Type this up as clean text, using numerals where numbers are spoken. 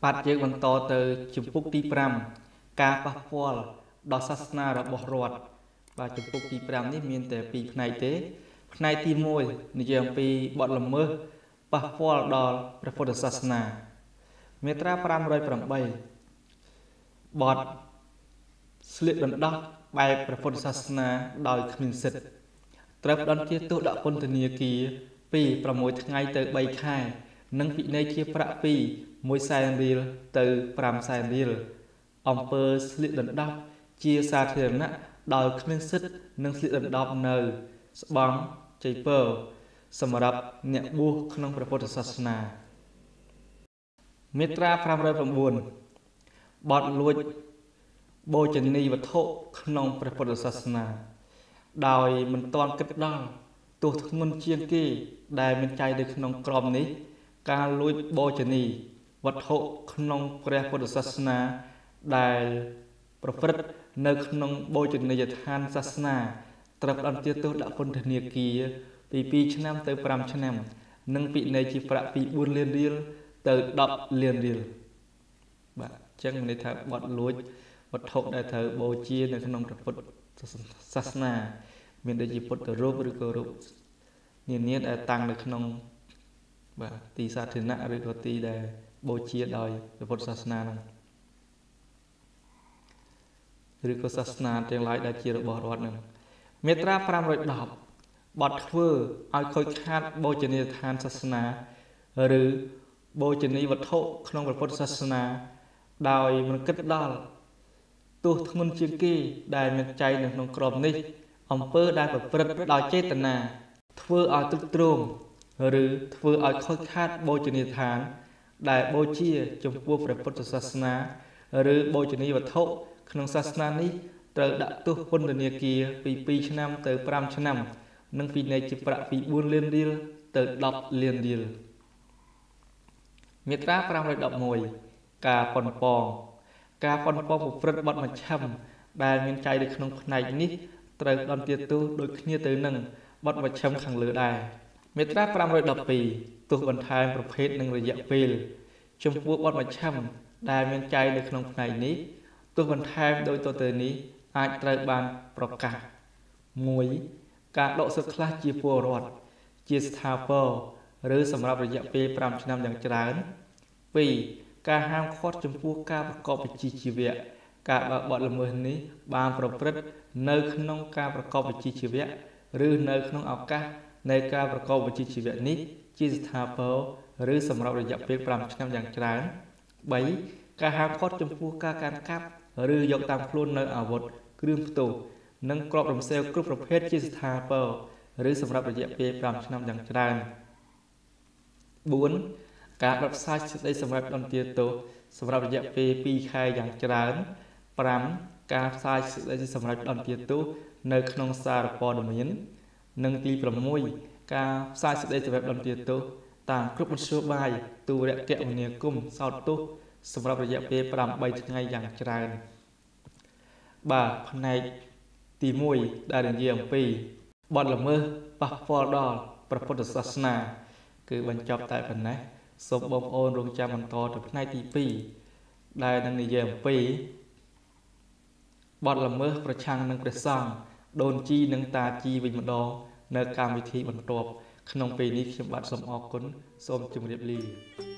បាទយើងបន្តទៅជំពូកទី 5 ការប៉ះពាល់ដល់សាសនារបស់រដ្ឋបាទជំពូកទី 5 នេះមានតែ2ផ្នែកទេផ្នែកទី 1 និយាយអំពីបទល្មើសប៉ះពាល់ដល់ព្រះពុទ្ធសាសនាមាត្រា 508 បទស្លៀកដណ្ដោះបែបព្រះពុទ្ធសាសនាដោយគ្មានសិទ្ធិត្រូវផ្តន្ទាទោសដាក់ពន្ធនាគារពី 6 ថ្ងៃទៅ 3 ខែនិងពិន័យជាប្រាក់ពី 100,000 រៀលទៅ 500,000 រៀលអំពើស្លៀកដណ្ដោះជាសាធារណៈដោយគ្មានសិទ្ធិនិងស្លៀកដណ្ដោះនៅស្បង់ជ័យពរសម្រាប់អ្នកបួសក្នុងព្រះពុទ្ធសាសនាមាត្រា 509 បទលួចបូជនីយវត្ថុក្នុងព្រះពុទ្ធសាសនាដោយមិនទាន់គិតដល់ទោសធ្ងន់ជាងគេដែលមានចែងនៅក្នុងក្រមនេះការលួចបូជនីយវត្ថុក្នុងព្រះពុទ្ធសាសនាដែលប្រព្រឹត្តនៅក្នុងបូជនីយដ្ឋានសាសនាត្រូវផ្តន្ទាទោសដាក់ពន្ធនាគារពី 2 ឆ្នាំទៅ 5 ឆ្នាំនិងពិន័យជាប្រាក់ពី 4 លានរៀលទៅ 10 លានរៀលបាទអញ្ចឹងមានន័យថាបទលួចវត្ថុដែលត្រូវបូជានៅក្នុងព្រះពុទ្ធសាសនាមានដូចជាពុទ្ធរូបឬក៏រូបនានាដែលតាំងនៅក្នុងបាទទីសាធារណៈឬក៏ទីដែលបូជាដោយព្រះពុទ្ធសាសនាហ្នឹងឬក៏សាសនាទាំងឡាយដែលជារបស់រដ្ឋហ្នឹងមាត្រា 510 បទធ្វើឲ្យខូចខាតបូជនីយដ្ឋានសាសនាឬបូជនីយវត្ថុក្នុងព្រះពុទ្ធសាសនាដោយមិនគិតដល់ទោសធ្ងន់ជាងគេដែលមានចែងនៅក្នុងក្រមនេះអំពើដែលប្រព្រឹត្តដោយចេតនាធ្វើឲ្យទ្រុឌទ្រោមឬធ្វើឲ្យខូចខាតបូជនីយដ្ឋានដែលបូជាចំពោះព្រះពុទ្ធសាសនាឬបូជនីយវត្ថុក្នុងសាសនានេះត្រូវដាក់ទោសពន្ធនាគារពី 2 ឆ្នាំទៅ 5 ឆ្នាំនិងពិន័យជាប្រាក់ពី 4 លានរៀលទៅ 10 លានរៀលមាត្រា 511 ការប៉ុនប៉ងប្រព្រឹត្តបទមជ្ឈិមដែលមានចែងនៅក្នុងផ្នែកនេះត្រូវដន្ទាទោសដូចគ្នាទៅនឹងបទមជ្ឈិមខាងលើដែរមាត្រា 512 ទោសបន្ថែមប្រភេទនិងរយៈពេលចំពោះបទមជ្ឈិមដែលមានចែងនៅក្នុងផ្នែកនេះទោសបន្ថែមដោយតទៅនេះអាចត្រូវបានប្រកាស 1. ការដកសិទ្ធិខ្លះជាពលរដ្ឋជាស្ថាពរឬសម្រាប់រយៈពេល 5 ឆ្នាំយ៉ាងច្រើន 2. ការហាមឃាត់ចំពោះការប្រកបវិជ្ជាជីវៈការបើកបទល្មើសនេះបានប្រព្រឹត្តនៅក្នុងការប្រកបវិជ្ជាជីវៈឬនៅក្នុងឱកាសនៃការប្រកបវិជ្ជាជីវៈនេះជាស្ថាពរឬសម្រាប់រយៈពេល 5 ឆ្នាំយ៉ាងច្រើន 3. ការហាមឃាត់ចំពោះការកាន់កាប់ឬយកតាមខ្លួននៅអាវុធគ្រឿងផ្ទុះនិងគ្រាប់រំសេវគ្រប់ប្រភេទជាស្ថាពរឬសម្រាប់រយៈពេល 5 ឆ្នាំយ៉ាងច្រើន 4. ការបិទផ្សាយសេចក្តីសម្រេចដន្ទាទោសសម្រាប់រយៈពេល 2 ខែយ៉ាងច្រើន 5. ការផ្សាយសេចក្តីសម្រេចដន្ទាទោសនៅក្នុងសារព័ត៌មាននិងទី 6. ការផ្សាយសេចក្តីសម្រេចដន្ទាទោសតាមគ្រប់មធ្យោបាយទូរគមនាគមន៍សោតទោសសម្រាប់រយៈពេល 8 ថ្ងៃយ៉ាងច្រើនបាទផ្នែកទី 1 ដែលនិយាយអំពីបទល្មើសប៉ះពាល់ដល់ព្រះពុទ្ធសាសនាគឺបញ្ចប់តែប៉ុណ្ណេះសូមបងប្អូនរងចាំបន្តទៅផ្នែកទី 2 ដែលនឹងនិយាយអំពីបទល្មើសប្រឆាំងនឹងព្រះសង្ឃដូនជីនិងតាជីវិញម្ដងនៅកម្មវិធីបន្ទាប់ក្នុងពេលនេះខ្ញុំបាទសូមអរគុណសូមជម្រាបលា